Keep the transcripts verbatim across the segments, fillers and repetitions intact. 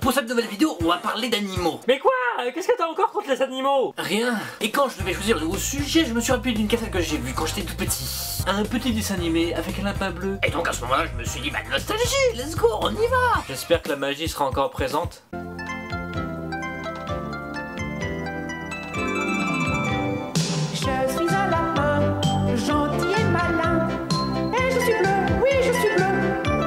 Pour cette nouvelle vidéo, on va parler d'animaux. Mais quoi? Qu'est-ce que t'as encore contre les animaux? Rien. Et quand je devais choisir un nouveau sujet, je me suis rappelé d'une cassette que j'ai vue quand j'étais tout petit. Un petit dessin animé avec un lapin bleu. Et donc à ce moment-là, je me suis dit, bah nostalgie, let's go, on y va. J'espère que la magie sera encore présente. Je suis un lapin, gentil et malin. Et je suis bleu, oui je suis bleu.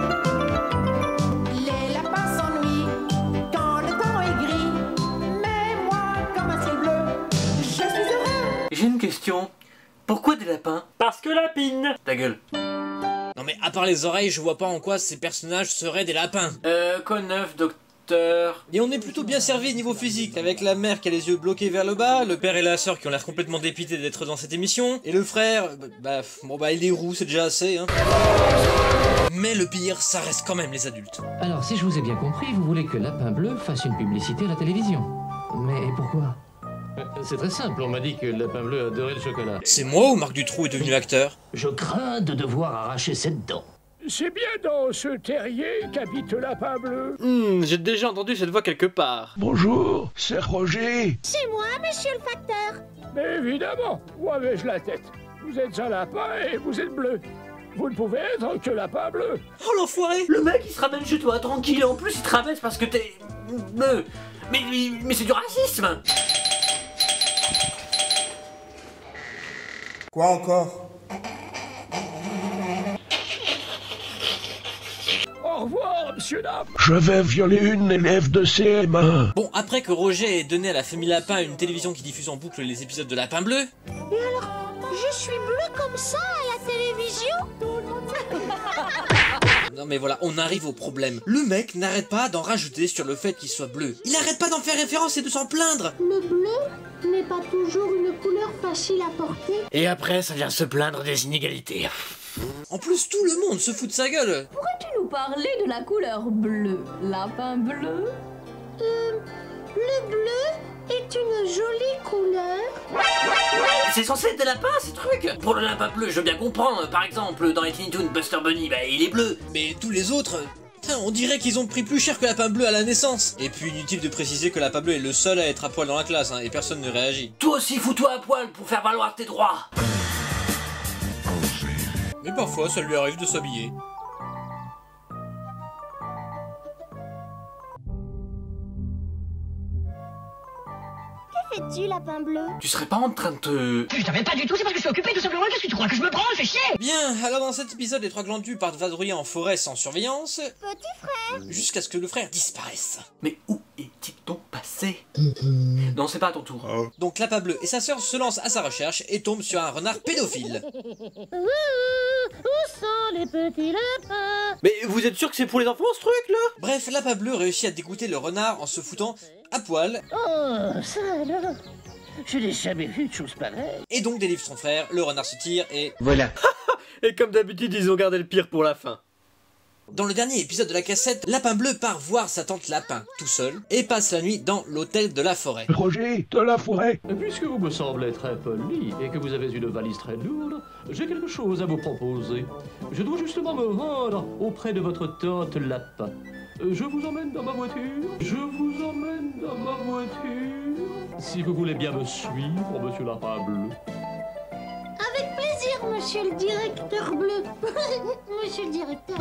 Les lapins s'ennuient quand le temps est gris. Mais moi, comme un ciel bleu, je suis heureux. J'ai une question. Pourquoi des lapins? Parce que lapine. Ta gueule. Non mais à part les oreilles, je vois pas en quoi ces personnages seraient des lapins. Euh, quoi de neuf, docteur? Et on est plutôt bien servi niveau physique, avec la mère qui a les yeux bloqués vers le bas, le père et la sœur qui ont l'air complètement dépités d'être dans cette émission, et le frère, bah, bah bon bah il est roux, c'est déjà assez, hein. Mais le pire, ça reste quand même les adultes. Alors, si je vous ai bien compris, vous voulez que Lapin Bleu fasse une publicité à la télévision. Mais pourquoi? C'est très simple, on m'a dit que Lapin Bleu adorait le chocolat. C'est moi ou Marc Dutroux est devenu acteur? Je crains de devoir arracher cette dent. C'est bien dans ce terrier qu'habite le lapin bleu. Hmm, j'ai déjà entendu cette voix quelque part. Bonjour, c'est Roger. C'est moi, monsieur le facteur. Mais évidemment, où avais-je la tête? Vous êtes un lapin et vous êtes bleu. Vous ne pouvez être que lapin bleu. Oh l'enfoiré! Le mec il se ramène chez toi tranquille et en plus il te rabaisse parce que t'es bleu. Mais, mais, mais c'est du racisme. Quoi encore? Au revoir, monsieur dame. Je vais violer une élève de C M un. Bon, après que Roger ait donné à la famille Lapin une télévision qui diffuse en boucle les épisodes de Lapin Bleu... Et alors, je suis bleue comme ça à la télévision? Non mais voilà, on arrive au problème. Le mec n'arrête pas d'en rajouter sur le fait qu'il soit bleu. Il arrête pas d'en faire référence et de s'en plaindre. Le bleu n'est pas toujours une couleur facile à porter. Et après ça vient se plaindre des inégalités. En plus, tout le monde se fout de sa gueule. Pourrais-tu nous parler de la couleur bleue, lapin bleu? Euh, le bleu est une jolie couleur. C'est censé être des lapins ces trucs. Pour le lapin bleu, je veux bien comprendre. Par exemple, dans les Tiny Toons, Buster Bunny, bah il est bleu. Mais tous les autres... Putain, on dirait qu'ils ont pris plus cher que Lapin Bleu à la naissance. Et puis inutile de préciser que Lapin Bleu est le seul à être à poil dans la classe, hein, et personne ne réagit. Toi aussi fous-toi à poil pour faire valoir tes droits. Mais parfois, ça lui arrive de s'habiller. Que fais-tu, lapin bleu? Tu serais pas en train de te... Je t'avais pas du tout, c'est parce que je suis occupé tout simplement. Qu'est-ce que tu crois que je me prends? Je fais chier. Bien, alors dans cet épisode, les trois glandus partent vadrouiller en forêt sans surveillance. Petit frère. Jusqu'à ce que le frère disparaisse. Mais où est-il donc passé? Non, c'est pas à ton tour. Oh. Donc Lapin Bleu et sa sœur se lancent à sa recherche et tombent sur un renard pédophile. Où sont les petits lapins? Mais vous êtes sûr que c'est pour les enfants ce truc là? Bref, Lapin Bleu réussit à dégoûter le renard en se foutant à poil. Oh, ça alors. Je n'ai jamais vu de chose pareille. Et donc délivre son frère, le renard se tire et... Voilà. Et comme d'habitude, ils ont gardé le pire pour la fin. Dans le dernier épisode de la cassette, Lapin Bleu part voir sa tante Lapin, tout seul, et passe la nuit dans l'hôtel de la forêt. Roger, de la forêt. Puisque vous me semblez très poli et que vous avez une valise très lourde, j'ai quelque chose à vous proposer. Je dois justement me rendre auprès de votre tante Lapin. Je vous emmène dans ma voiture. Je vous emmène dans ma voiture. Si vous voulez bien me suivre, monsieur Lapin Bleu. Avec plaisir, monsieur le directeur bleu. Monsieur le directeur.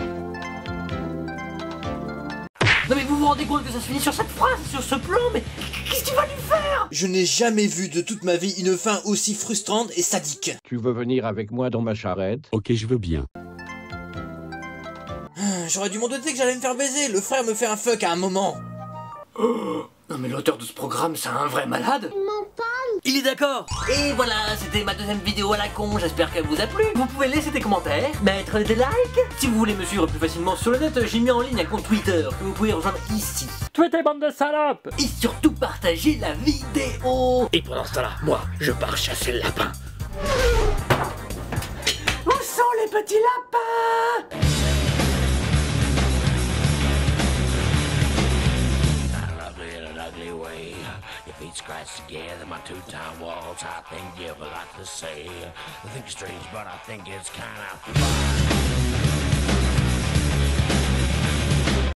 Non mais vous vous rendez compte que ça se finit sur cette phrase, sur ce plan, mais qu'est-ce qu'il va lui faire? Je n'ai jamais vu de toute ma vie une fin aussi frustrante et sadique. Tu veux venir avec moi dans ma charrette? Ok, je veux bien. J'aurais dû m'en douter que j'allais me faire baiser, le frère me fait un fuck à un moment. Oh, non mais l'auteur de ce programme, c'est un vrai malade. Mental. Il est d'accord. Et voilà, c'était ma deuxième vidéo à la con, j'espère qu'elle vous a plu. Vous pouvez laisser des commentaires, mettre des likes. Si vous voulez me suivre plus facilement sur le net, j'ai mis en ligne un compte Twitter que vous pouvez rejoindre ici. Tweetez bande de salopes. Et surtout partagez la vidéo. Et pendant ce temps-là, moi, je pars chasser le lapin. Où sont les petits lapins? Scratched together my two-time walls. I think you've a lot to say. I think it's strange, but I think it's kind of fun.